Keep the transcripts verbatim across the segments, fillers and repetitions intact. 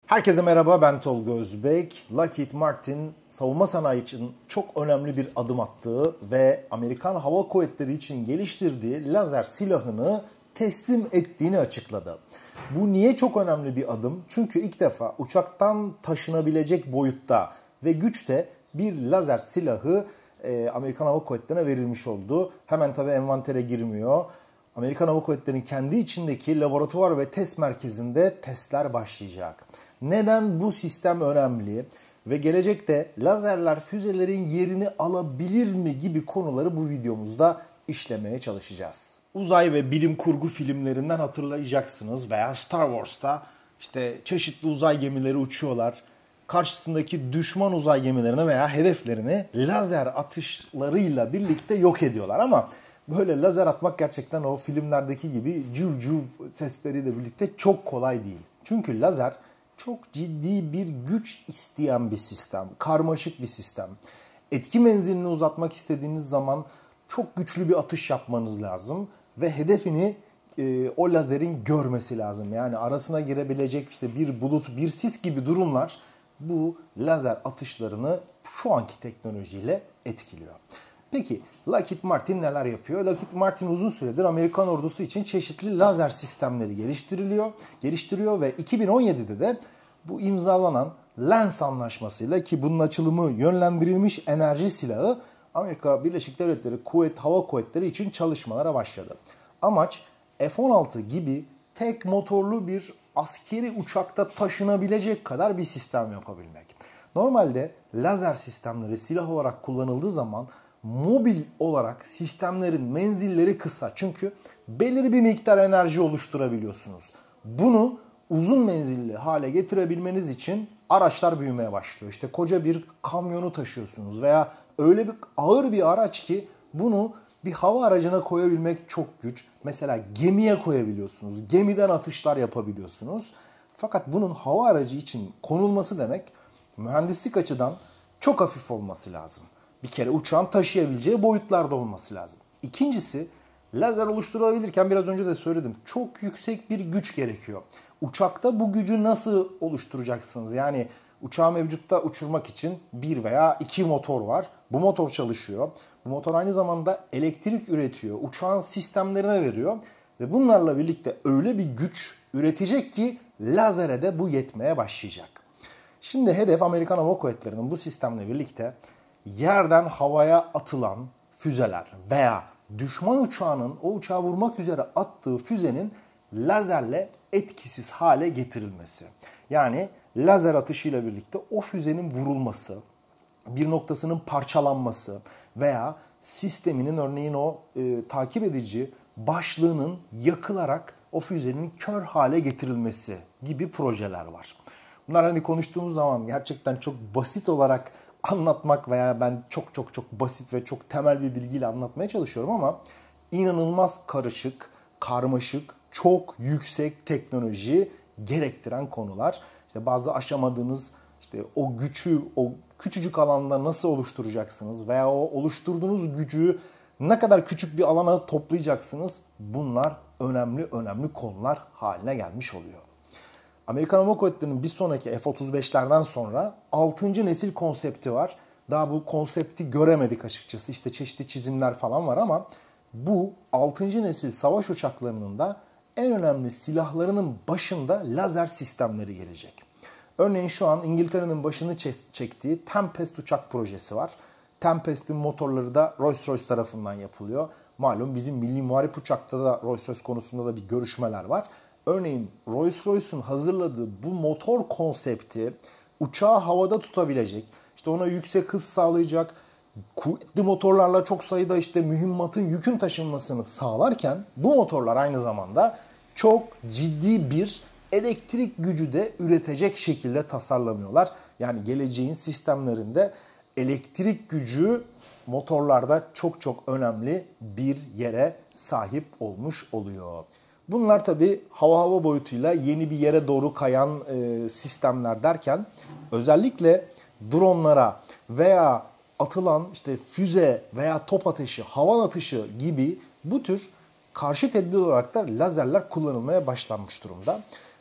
Herkese merhaba, ben Tolga Özbek. Lockheed Martin savunma sanayi için çok önemli bir adım attığı ve Amerikan Hava Kuvvetleri için geliştirdiği lazer silahını teslim ettiğini açıkladı. Bu niye çok önemli bir adım? Çünkü ilk defa uçaktan taşınabilecek boyutta ve güçte bir lazer silahı Amerikan Hava Kuvvetleri'ne verilmiş oldu. Hemen tabii envantere girmiyor. Amerikan Hava Kuvvetleri'nin kendi içindeki laboratuvar ve test merkezinde testler başlayacak. Neden bu sistem önemli ve gelecekte lazerler füzelerin yerini alabilir mi gibi konuları bu videomuzda işlemeye çalışacağız. Uzay ve bilim kurgu filmlerinden hatırlayacaksınız veya Star Wars'ta işte çeşitli uzay gemileri uçuyorlar. Karşısındaki düşman uzay gemilerini veya hedeflerini lazer atışlarıyla birlikte yok ediyorlar. Ama böyle lazer atmak gerçekten o filmlerdeki gibi cüv cüv sesleriyle birlikte çok kolay değil. Çünkü lazer çok ciddi bir güç isteyen bir sistem, karmaşık bir sistem. Etki menzilini uzatmak istediğiniz zaman çok güçlü bir atış yapmanız lazım ve hedefini e, o lazerin görmesi lazım. Yani arasına girebilecek işte bir bulut, bir sis gibi durumlar bu lazer atışlarını şu anki teknolojiyle etkiliyor. Peki Lockheed Martin neler yapıyor? Lockheed Martin uzun süredir Amerikan ordusu için çeşitli lazer sistemleri geliştiriliyor, geliştiriyor ve iki bin on yedide de bu imzalanan Lens anlaşmasıyla, ki bunun açılımı yönlendirilmiş enerji silahı, Amerika Birleşik Devletleri Kuvvet Hava Kuvvetleri için çalışmalara başladı. Amaç F on altı gibi tek motorlu bir askeri uçakta taşınabilecek kadar bir sistem yapabilmek. Normalde lazer sistemleri silah olarak kullanıldığı zaman mobil olarak sistemlerin menzilleri kısa. Çünkü belirli bir miktar enerji oluşturabiliyorsunuz. Bunu uzun menzilli hale getirebilmeniz için araçlar büyümeye başlıyor. İşte koca bir kamyonu taşıyorsunuz veya öyle bir ağır bir araç ki bunu bir hava aracına koyabilmek çok güç. Mesela gemiye koyabiliyorsunuz. Gemiden atışlar yapabiliyorsunuz. Fakat bunun hava aracı için konulması demek mühendislik açıdan çok hafif olması lazım. Bir kere uçağın taşıyabileceği boyutlarda olması lazım. İkincisi, lazer oluşturulabilirken biraz önce de söyledim, çok yüksek bir güç gerekiyor. Uçakta bu gücü nasıl oluşturacaksınız? Yani uçağı mevcutta uçurmak için bir veya iki motor var. Bu motor çalışıyor. Bu motor aynı zamanda elektrik üretiyor. Uçağın sistemlerine veriyor. Ve bunlarla birlikte öyle bir güç üretecek ki lazere de bu yetmeye başlayacak. Şimdi hedef Amerikan Hava Kuvvetleri'nin bu sistemle birlikte yerden havaya atılan füzeler veya düşman uçağının o uçağı vurmak üzere attığı füzenin lazerle etkisiz hale getirilmesi. Yani lazer atışıyla birlikte o füzenin vurulması, bir noktasının parçalanması veya sisteminin örneğin o e, takip edici başlığının yakılarak o füzenin kör hale getirilmesi gibi projeler var. Bunlar hani konuştuğumuz zaman gerçekten çok basit olarak anlatmak veya ben çok çok çok basit ve çok temel bir bilgiyle anlatmaya çalışıyorum ama inanılmaz karışık, karmaşık, çok yüksek teknoloji gerektiren konular. İşte bazı aşamadığınız işte o gücü o küçücük alanda nasıl oluşturacaksınız veya o oluşturduğunuz gücü ne kadar küçük bir alana toplayacaksınız, bunlar önemli önemli konular haline gelmiş oluyor. Amerikan Hava Kuvvetleri'nin bir sonraki F otuz beşlerden sonra altıncı nesil konsepti var. Daha bu konsepti göremedik açıkçası. İşte çeşitli çizimler falan var ama bu altıncı nesil savaş uçaklarının da en önemli silahlarının başında lazer sistemleri gelecek. Örneğin şu an İngiltere'nin başını çektiği Tempest uçak projesi var. Tempest'in motorları da Rolls-Royce tarafından yapılıyor. Malum bizim milli muharip uçakta da Rolls-Royce konusunda da bir görüşmeler var. Örneğin Rolls-Royce'un hazırladığı bu motor konsepti uçağı havada tutabilecek, işte ona yüksek hız sağlayacak, kuvvetli motorlarla çok sayıda işte mühimmatın, yükün taşınmasını sağlarken bu motorlar aynı zamanda çok ciddi bir elektrik gücü de üretecek şekilde tasarlanıyorlar. Yani geleceğin sistemlerinde elektrik gücü motorlarda çok çok önemli bir yere sahip olmuş oluyor. Bunlar tabii hava hava boyutuyla yeni bir yere doğru kayan e, sistemler derken özellikle dronlara veya atılan işte füze veya top ateşi, hava atışı gibi bu tür karşı tedbir olarak da lazerler kullanılmaya başlanmış durumda.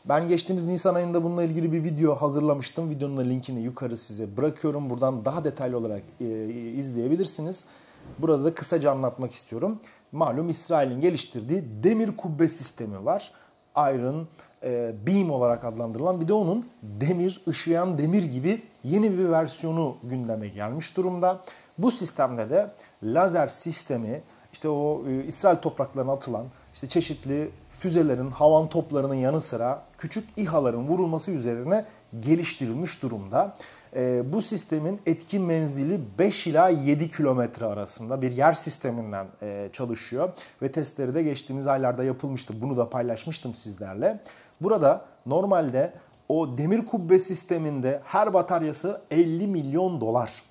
Ben geçtiğimiz Nisan ayında bununla ilgili bir video hazırlamıştım. Videonun da linkini yukarı size bırakıyorum. Buradan daha detaylı olarak e, izleyebilirsiniz. Burada da kısaca anlatmak istiyorum. Malum İsrail'in geliştirdiği demir kubbe sistemi var. Iron e, Beam olarak adlandırılan, bir de onun demir, ışıyan demir gibi yeni bir versiyonu gündeme gelmiş durumda. Bu sistemde de lazer sistemi, işte o e, İsrail topraklarına atılan işte çeşitli füzelerin, havan toplarının yanı sıra küçük İHA'ların vurulması üzerine geliştirilmiş durumda. E, bu sistemin etki menzili beş ila yedi kilometre arasında bir yer sisteminden e, çalışıyor. Ve testleri de geçtiğimiz aylarda yapılmıştı. Bunu da paylaşmıştım sizlerle. Burada normalde o demir kubbe sisteminde her bataryası elli milyon dolar.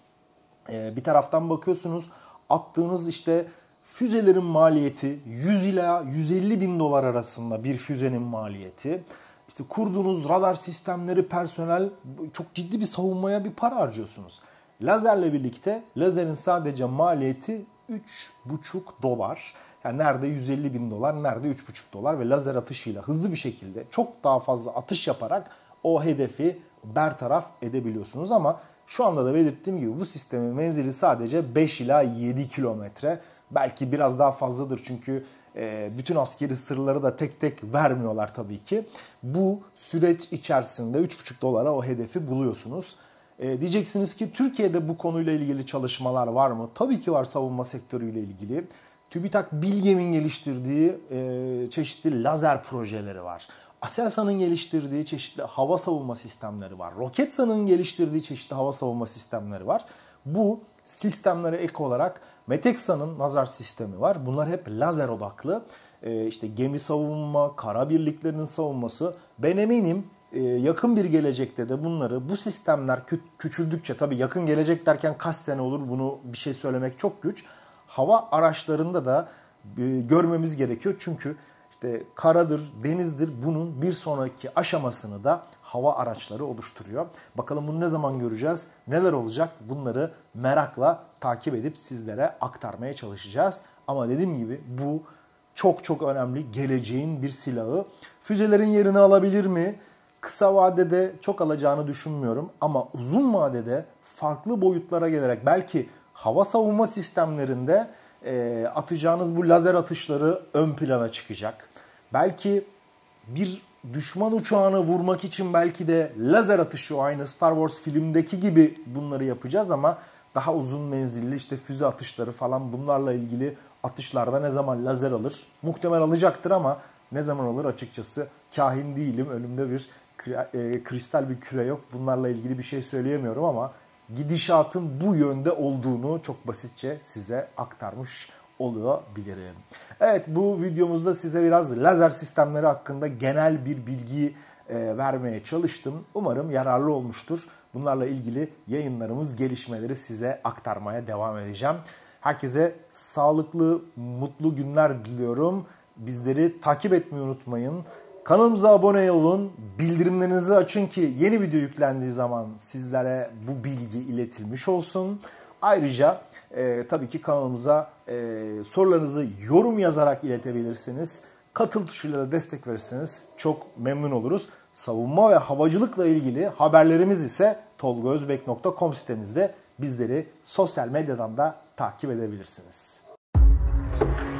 E, bir taraftan bakıyorsunuz, attığınız işte füzelerin maliyeti yüz ila yüz elli bin dolar arasında bir füzenin maliyeti. İşte kurduğunuz radar sistemleri, personel, çok ciddi bir savunmaya bir para harcıyorsunuz. Lazerle birlikte lazerin sadece maliyeti üç buçuk dolar. Yani nerede yüz elli bin dolar, nerede üç buçuk dolar ve lazer atışıyla hızlı bir şekilde çok daha fazla atış yaparak o hedefi bertaraf edebiliyorsunuz. Ama şu anda da belirttiğim gibi bu sistemin menzili sadece beş ila yedi kilometre. Belki biraz daha fazladır çünkü bütün askeri sırları da tek tek vermiyorlar tabii ki. Bu süreç içerisinde üç buçuk dolara o hedefi buluyorsunuz. E, diyeceksiniz ki Türkiye'de bu konuyla ilgili çalışmalar var mı? Tabii ki var, savunma sektörüyle ilgili. TÜBİTAK Bilgem'in geliştirdiği e, çeşitli lazer projeleri var. Aselsan'ın geliştirdiği çeşitli hava savunma sistemleri var. Roketsan'ın geliştirdiği çeşitli hava savunma sistemleri var. Bu sistemlere ek olarak Meteksa'nın lazer sistemi var. Bunlar hep lazer odaklı. Ee, işte gemi savunma, kara birliklerinin savunması. Ben eminim e, yakın bir gelecekte de bunları, bu sistemler kü- küçüldükçe, tabii yakın gelecek derken kaç sene olur bunu bir şey söylemek çok güç. Hava araçlarında da e, görmemiz gerekiyor. Çünkü işte karadır, denizdir, bunun bir sonraki aşamasını da hava araçları oluşturuyor. Bakalım bunu ne zaman göreceğiz, neler olacak, bunları merakla takip edip sizlere aktarmaya çalışacağız. Ama dediğim gibi bu çok çok önemli, geleceğin bir silahı. Füzelerin yerini alabilir mi? Kısa vadede çok alacağını düşünmüyorum ama uzun vadede farklı boyutlara gelerek belki hava savunma sistemlerinde e, atacağınız bu lazer atışları ön plana çıkacak. Belki bir düşman uçağını vurmak için belki de lazer atışı, aynı Star Wars filmdeki gibi bunları yapacağız ama daha uzun menzilli işte füze atışları falan, bunlarla ilgili atışlarda ne zaman lazer alır? Muhtemel alacaktır ama ne zaman alır açıkçası kahin değilim. Önümde bir e, kristal bir küre yok. Bunlarla ilgili bir şey söyleyemiyorum ama gidişatın bu yönde olduğunu çok basitçe size aktarmış olabilirim. Evet, bu videomuzda size biraz lazer sistemleri hakkında genel bir bilgi e, vermeye çalıştım. Umarım yararlı olmuştur. Bunlarla ilgili yayınlarımız, gelişmeleri size aktarmaya devam edeceğim. Herkese sağlıklı, mutlu günler diliyorum. Bizleri takip etmeyi unutmayın. Kanalımıza abone olun, bildirimlerinizi açın ki yeni video yüklendiği zaman sizlere bu bilgi iletilmiş olsun. Ayrıca e, tabii ki kanalımıza e, sorularınızı yorum yazarak iletebilirsiniz. Katıl tuşuyla da destek verirseniz çok memnun oluruz. Savunma ve havacılıkla ilgili haberlerimiz ise tolga özbek nokta com sitemizde. Bizleri sosyal medyadan da takip edebilirsiniz.